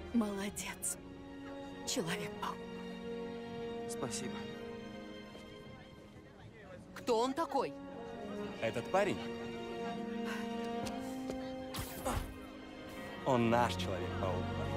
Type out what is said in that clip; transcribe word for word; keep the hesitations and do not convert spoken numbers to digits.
Молодец, Человек-паук. Спасибо. Кто он такой? Этот парень? Он наш Человек-паук.